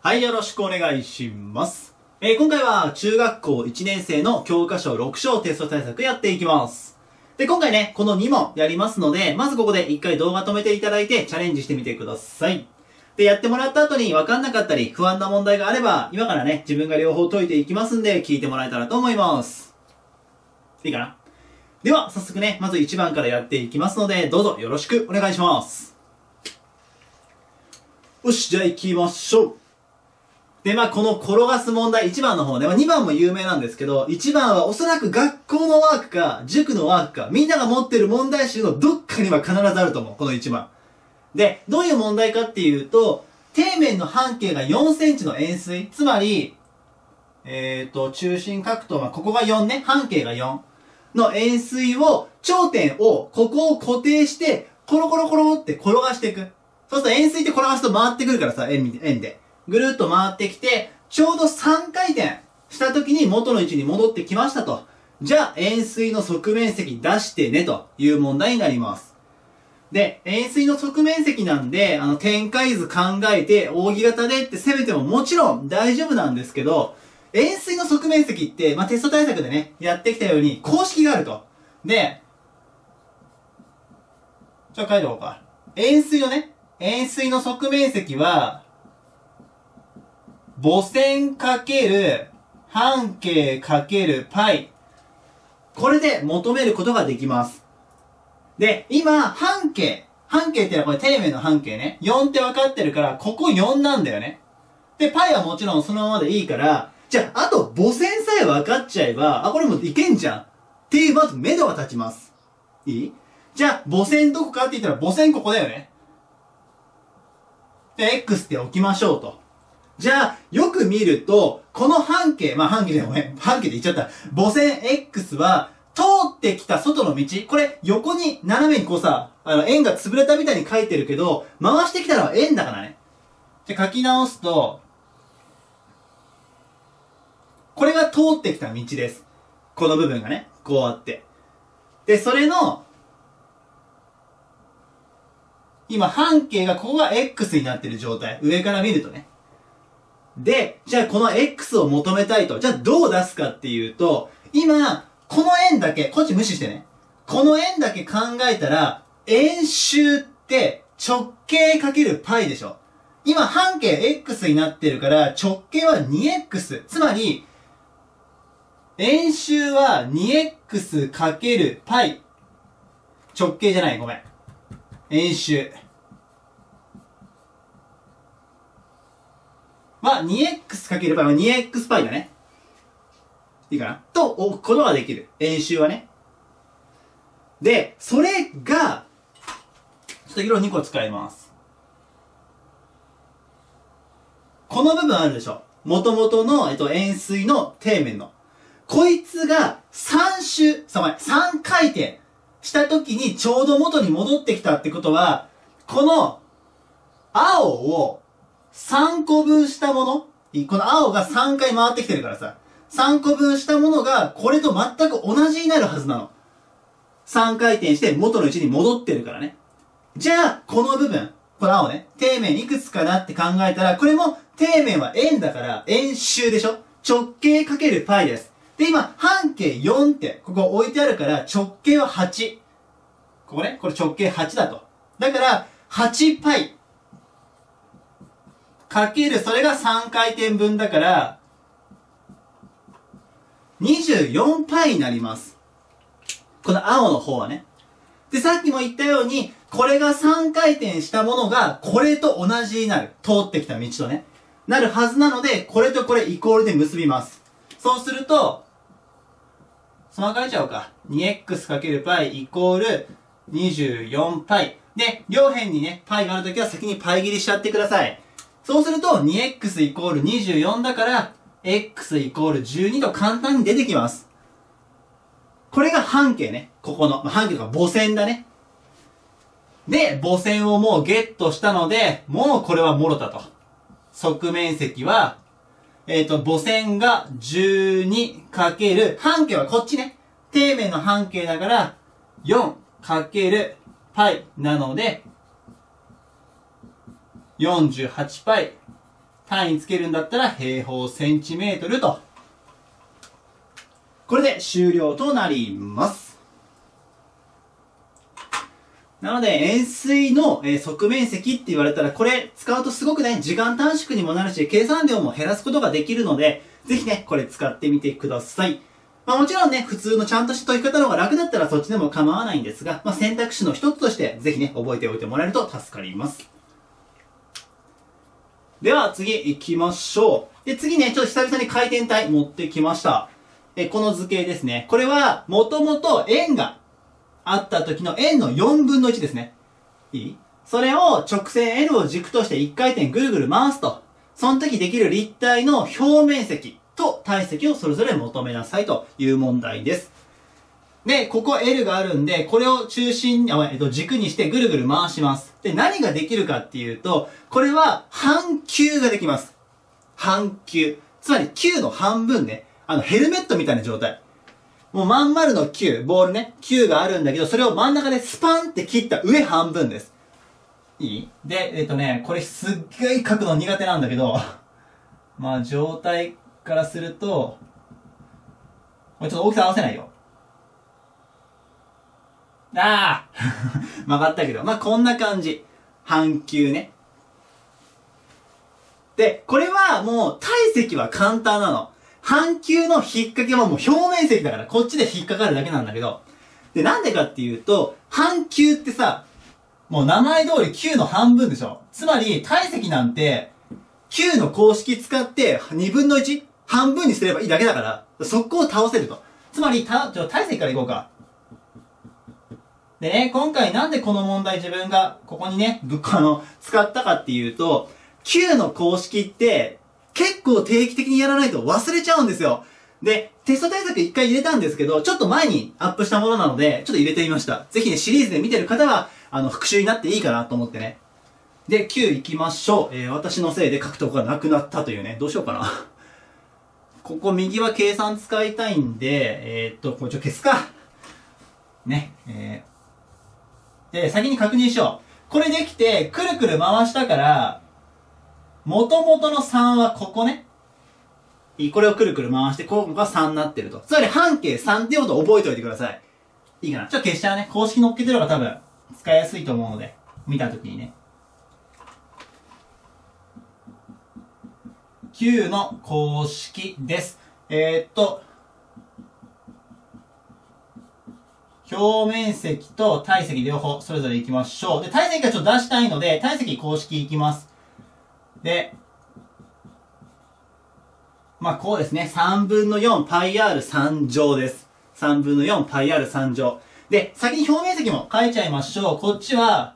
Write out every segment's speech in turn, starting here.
はい、よろしくお願いします。今回は中学校1年生の教科書6章テスト対策やっていきます。で、今回ね、この2問やりますので、まずここで1回動画止めていただいてチャレンジしてみてください。で、やってもらった後に分かんなかったり不安な問題があれば、今からね、自分が両方解いていきますんで、聞いてもらえたらと思います。いいかな？では、早速ね、まず1番からやっていきますので、どうぞよろしくお願いします。よし、じゃあ行きましょう。で、この転がす問題、1番の方ね、2番も有名なんですけど、1番はおそらく学校のワークか、塾のワークか、みんなが持ってる問題集のどっかには必ずあると思う、この1番。で、どういう問題かっていうと、底面の半径が4センチの円錐、つまり、中心角度は、ここが4ね、半径が4の円錐を、頂点を、ここを固定して、コロコロコロって転がしていく。そうすると円錐って転がすと回ってくるからさ、円で。ぐるっと回ってきて、ちょうど3回転した時に元の位置に戻ってきましたと。じゃあ、円錐の側面積出してねという問題になります。で、円錐の側面積なんで、展開図考えて、扇形でって攻めてももちろん大丈夫なんですけど、円錐の側面積って、テスト対策でね、やってきたように公式があると。で、書いておこうか。円錐の側面積は、母線かける半径かけるパイ。これで求めることができます。で、今、半径っていうのはこれ底面の半径ね。4って分かってるから、ここ4なんだよね。で、パイはもちろんそのままでいいから、じゃあ、あと母線さえ分かっちゃえば、これもいけんじゃん。っていう、まず目処が立ちます。いい？じゃあ、母線どこかって言ったら、母線ここだよね。で、X って置きましょうと。じゃあ、よく見ると、この半径で言っちゃった。母線 X は、通ってきた外の道、これ、横に、斜めにこうさ、円が潰れたみたいに書いてるけど、回してきたのは円だからね。じゃあ書き直すと、これが通ってきた道です。この部分がね、こうあって。で、それの、今、半径が、ここが X になってる状態。上から見るとね。で、じゃあこの X を求めたいと。じゃあどう出すかっていうと、今、この円だけ、こっち無視してね。この円だけ考えたら、円周って直径かけるパイでしょ。今半径 X になってるから直径は 2X。つまり、円周は 2X かけるパイ。直径じゃない、ごめん。円周。は 2x かけるパイは 2x パイだね。いいかなと置くことができる。円周はね。で、それが、ちょっと色2個使います。この部分あるでしょ。元々の、円錐の底面の。こいつが3回転した時にちょうど元に戻ってきたってことは、この青を3個分したもの、この青が3回回ってきてるからさ、3個分したものがこれと全く同じになるはずなの。3回転して元の位置に戻ってるからね。じゃあ、この部分、この青ね、底面いくつかなって考えたら、これも底面は円だから円周でしょ？直径かけるパイです。で、今、半径4ってここ置いてあるから直径は8。ここね、これ直径8だと。だから、8パイ。かける、それが3回転分だから、24パイになります。この青の方はね。で、さっきも言ったように、これが3回転したものが、これと同じになる。通ってきた道とね。なるはずなので、これとこれイコールで結びます。そうすると、そのまま書いちゃおうか。2x かけるパイイコール24パイ。で、両辺にね、パイがあるときは先にパイ切りしちゃってください。そうすると 2x イコール24だから x イコール12と簡単に出てきます。これが半径ね。ここの。半径が母線だね。で、母線をもうゲットしたので、もうこれはもろたと。側面積は、母線が12かける、半径はこっちね。底面の半径だから4かけるパイなので、48パイ単位つけるんだったら平方センチメートルと。これで終了となります。なので、円錐の側面積って言われたら、これ使うとすごくね、時間短縮にもなるし、計算量も減らすことができるので、ぜひね、これ使ってみてください。まあもちろんね、普通のちゃんとした解き方の方が楽だったらそっちでも構わないんですが、まあ選択肢の一つとして、ぜひね、覚えておいてもらえると助かります。では次行きましょう。で、次ね、ちょっと久々に回転体持ってきました。この図形ですね。これは、もともと円があった時の円の4分の1ですね。いい？それを直線 L を軸として1回転ぐるぐる回すと。その時できる立体の表面積と体積をそれぞれ求めなさいという問題です。で、ここ L があるんで、これを中心に、軸にしてぐるぐる回します。で、何ができるかっていうと、これは半球ができます。半球。つまり球の半分ね。ヘルメットみたいな状態。もうまん丸の球、ボールね、球があるんだけど、それを真ん中でスパンって切った上半分です。いい？で、これすっごい書くの苦手なんだけど、まあ状態からすると、これちょっと大きさ合わせないよ。ああ曲がったけど、まあこんな感じ。半球ね。で、これはもう体積は簡単なの。半球の引っ掛けはもう表面積だから、こっちで引っかかるだけなんだけど。で、なんでかっていうと、半球ってさ、もう名前通り9の半分でしょ。つまり、体積なんて、9の公式使って2分の 1? 半分にすればいいだけだから、速攻倒せると。つまり、体積からいこうか。でね、今回なんでこの問題自分がここにね、使ったかっていうと、9の公式って、結構定期的にやらないと忘れちゃうんですよ。で、テスト対策一回入れたんですけど、ちょっと前にアップしたものなので、ちょっと入れてみました。ぜひね、シリーズで見てる方は、復習になっていいかなと思ってね。で、9行きましょう。私のせいで書くとこがなくなったというね。どうしようかな。ここ右は計算使いたいんで、これ消すか。ね。で、先に確認しよう。これできて、くるくる回したから、元々の3はここね。これをくるくる回して、ここが3になってると。つまり半径3っていうことを覚えておいてください。いいかな。ちょっと消しちゃうね。公式乗っけてるのが多分、使いやすいと思うので、見たときにね。9の公式です。表面積と体積両方それぞれ行きましょう。で、体積がちょっと出したいので、体積公式行きます。で、まあこうですね。3分の4 πr3 乗です。3分の4 πr3 乗。で、先に表面積も書いちゃいましょう。こっちは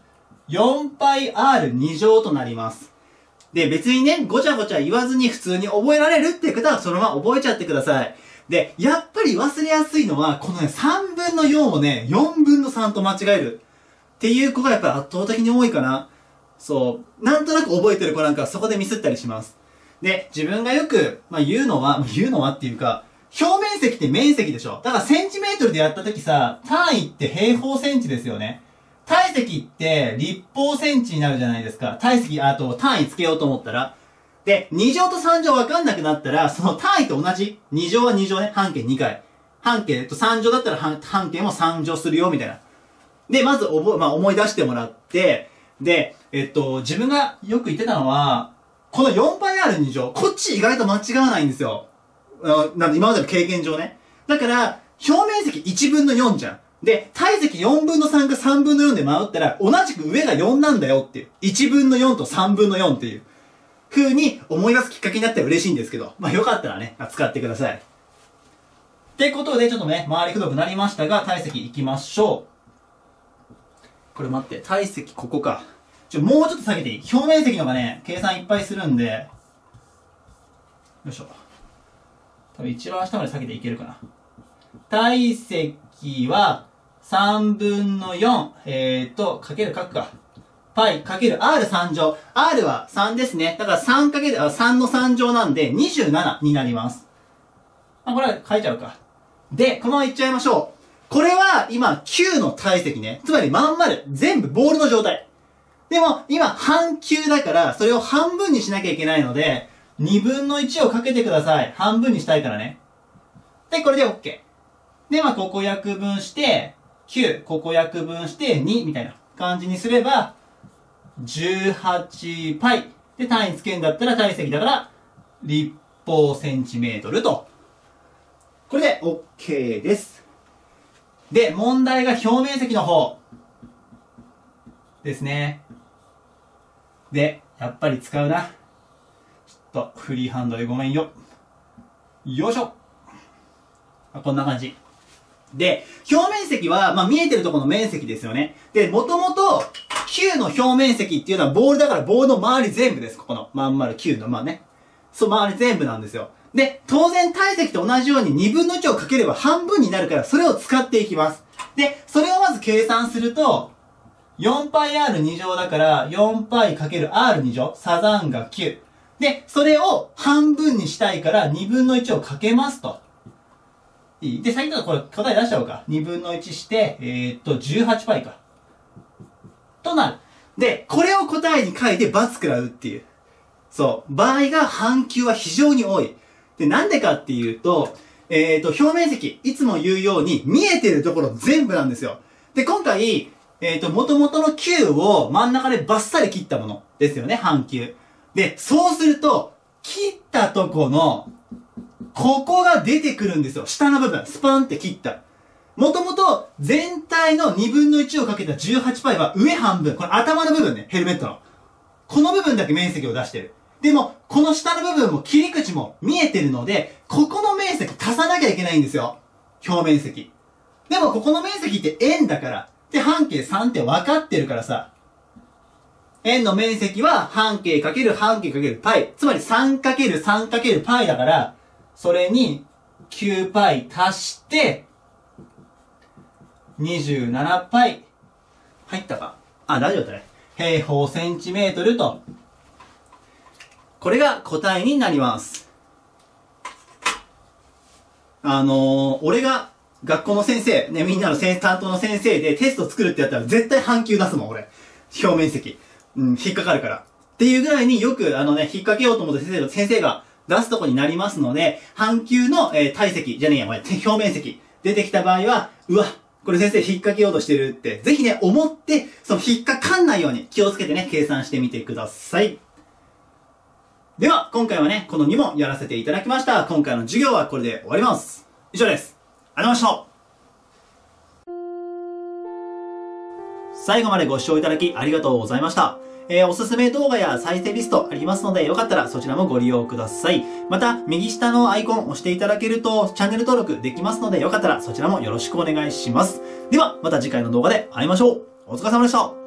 4πr2 乗となります。で、別にね、ごちゃごちゃ言わずに普通に覚えられるっていう方はそのまま覚えちゃってください。で、やっぱり忘れやすいのは、このね、3分の4をね、4分の3と間違える。っていう子がやっぱり圧倒的に多いかな。そう。なんとなく覚えてる子なんかはそこでミスったりします。で、自分がよく、言うのはっていうか、表面積って面積でしょ。だからセンチメートルでやった時さ、単位って平方センチですよね。体積って立方センチになるじゃないですか。体積、単位つけようと思ったら。で、2乗と3乗わかんなくなったら、その単位と同じ。2乗は2乗ね。半径2回。半径3乗だったら半径も3乗するよ、みたいな。で、まず思い出してもらって、で、自分がよく言ってたのは、この 4πr2 乗、こっち意外と間違わないんですよ。なんで今までの経験上ね。だから、表面積1分の4じゃん。で、体積4分の3が3分の4で回ったら、同じく上が4なんだよっていう。1分の4と3分の4っていう風に思い出すきっかけになったら嬉しいんですけど、よかったらね、使ってください。ってことで、ちょっとね、周りくどくなりましたが、体積いきましょう。これ待って、体積ここか。もうちょっと下げていい？表面積のがね、計算いっぱいするんで、よいしょ。多分一番下まで下げていけるかな。体積は、3分の4、かける書くか。π かける r3 乗。r は3ですね。だから3かける、3の3乗なんで27になります。これは書いちゃうか。で、このままいっちゃいましょう。これは今9の体積ね。つまりまん丸。全部ボールの状態。 でも、今、半球だから、それを半分にしなきゃいけないので、2分の1をかけてください。半分にしたいからね。で、これで OK。で、まあ、ここ約分して、9、ここ約分して2みたいな感じにすれば、18パイ。で、単位つけるんだったら体積だから、立方センチメートルと。これで OK です。で、問題が表面積の方。ですね。で、やっぱり使うな。ちょっと、フリーハンドでごめんよ。よいしょ。こんな感じ。で、表面積は、まあ、見えてるところの面積ですよね。で、もともと、球の表面積っていうのはボールだからボールの周り全部です。ここの、まん丸球の、まあね。そう、周り全部なんですよ。で、当然体積と同じように2分の1をかければ半分になるから、それを使っていきます。で、それをまず計算すると、4πr2 乗だから、4π×r2 乗、サザンが9。で、それを半分にしたいから2分の1をかけますと。いい？で、先ほどこれ答え出しちゃおうか。2分の1して、18πか。となる。で、これを答えに書いて×食らうっていう。そう。場合が半球は非常に多い。で、なんでかっていうと、表面積、いつも言うように見えてるところ全部なんですよ。で、今回、元々の球を真ん中でバッサリ切ったものですよね、半球。で、そうすると、切ったとこの、ここが出てくるんですよ。下の部分、スパンって切った。もともと、全体の2分の1をかけた 18π は上半分、この頭の部分ね、ヘルメットの。この部分だけ面積を出してる。でも、この下の部分も切り口も見えてるので、ここの面積足さなきゃいけないんですよ。表面積。でも、ここの面積って円だから。で、半径3って分かってるからさ。円の面積は半径かける半径かけるパイ。つまり 3×3× パイだから、それに 9π 足して、27π 入ったか。あ、大丈夫だね。平方センチメートルと。これが答えになります。俺が学校の先生、ね、みんなの担当の先生でテスト作るってやったら絶対半球出すもん、俺。表面積。引っかかるから。っていうぐらいによく、引っ掛けようと思って先生が出すとこになりますので、半球の、体積、じゃねえや、表面積、出てきた場合は、うわ、これ先生引っ掛けようとしてるって、ぜひね、思って、その引っかかんないように気をつけてね、計算してみてください。では、今回はね、この2問やらせていただきました。今回の授業はこれで終わります。以上です。ありがとうございました。最後までご視聴いただきありがとうございました。おすすめ動画や再生リストありますので、よかったらそちらもご利用ください。また、右下のアイコンを押していただけると、チャンネル登録できますので、よかったらそちらもよろしくお願いします。では、また次回の動画で会いましょう。お疲れ様でした。